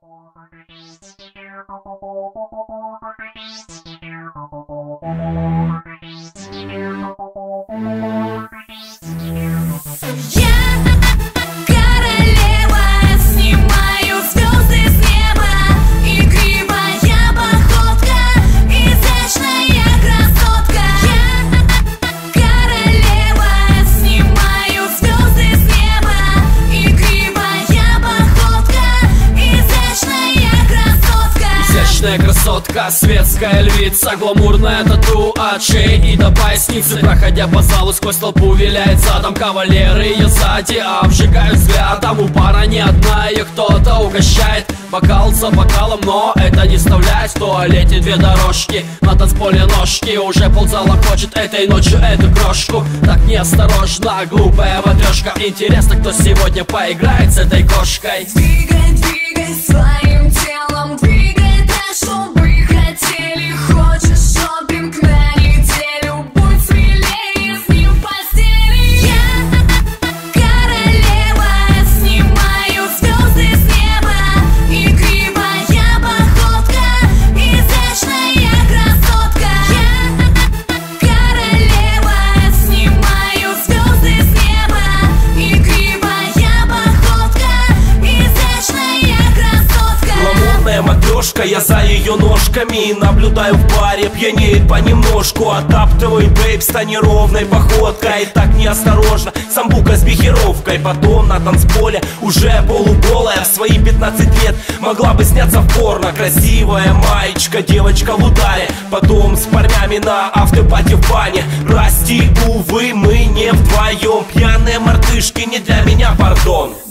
Красотка, светская львица, гламурная тату от шеи и до поясницы. Проходя по залу, сквозь толпу виляет задом. Кавалеры ее сзади обжигают взглядом. У пара не одна, ее кто-то угощает бокал за бокалом, но это не вставляет. В туалете две дорожки, на танцполе ножки. Уже ползала хочет этой ночью эту крошку. Так неосторожно, глупая матрешка. Интересно, кто сегодня поиграет с этой кошкой. Двигай, двигай своим телом, двигай, что бы хотели. Хочешь шопинг на неделю, будь смелее с ним в постели. Я королева, снимаю звезды с неба. Игривая походка, изящная красотка. Я королева, снимаю звезды с неба. Игривая походка, изящная красотка. Гламурная матрешка, я за ее ножками. Наблюдаю в баре, пьянеет понемножку. Оттаптывай, бейб, с неровной походкой. И так неосторожно, самбука с бихеровкой. Потом на танцполе, уже полуголая. В свои 15 лет могла бы сняться в порно. Красивая маечка, девочка в ударе. Потом с парнями на автопати в бане. Прости, увы, мы не вдвоем. Пьяные мартышки не для меня, пардон.